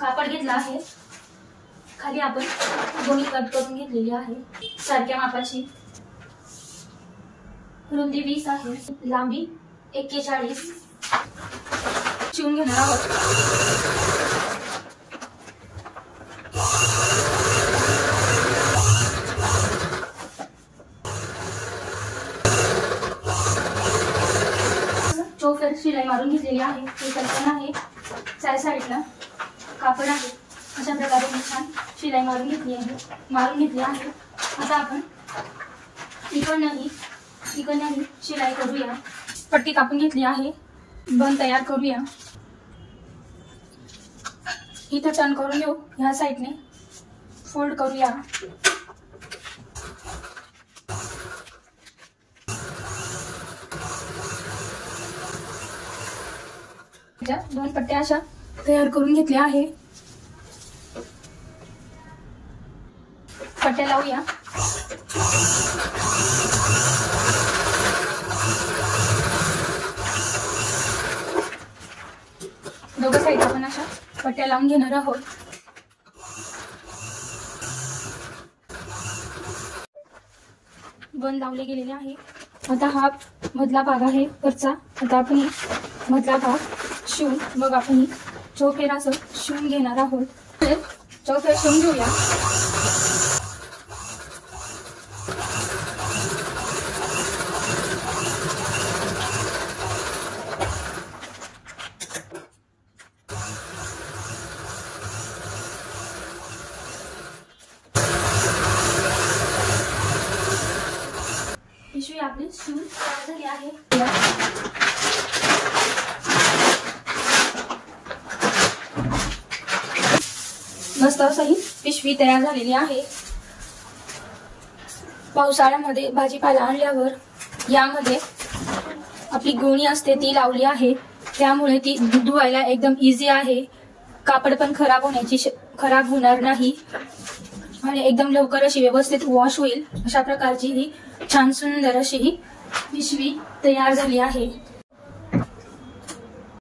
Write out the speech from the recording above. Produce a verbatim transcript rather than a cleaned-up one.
कापड घेतला आहे, खाली आपण गोणी कट करून घेतलेली आहे सारख्या मापाची। रुंदी वीस आहे, लांबी एक्केचाळीस। शिवून घेणार आहोत। चौफेर शिलाई मारून घेतलेली आहे, हे कल्पना आहे। चार साईडला कापड आहे, अशा प्रकारे मी छान शिलाई मारून घेतली आहे मारून घेतली आहे। आता आपण इकडनंही इकडनंही शिलाई करूया। पट्टी कापून घेतली आहे, बन तयार करूया। इथं टर्न करून घेऊ, ह्या साईडने फोल्ड करूया। दोन पट्ट्या अशा तयार करून घेतल्या आहे। पट्ट्या लावूया। दोघं साईड आपण अशा पट्ट्या लावून घेणार आहोत। बन लावले गेलेले आहे। आता हा मधला भाग आहे वरचा, आता आपण मधला भाग शिवून मग आपण चौफेर असं शिवून घेणार आहोत। तर चौफेर शिवून घेऊया। पिशवी आपली शिवून तयार झाली आहे। मस्त अशी पिशवी तयार झालेली आहे। पावसाळ्यामध्ये भाजीपाला आणल्यावर यामध्ये आपली गोणी असते ती लावली आहे, त्यामुळे ती धुवायला एकदम इझी आहे। कापड पण खराब होण्याची खराब होणार नाही आणि एकदम लवकर अशी व्यवस्थित वॉश होईल। अशा प्रकारची ही छान सुंदर अशी ही पिशवी तयार झाली आहे।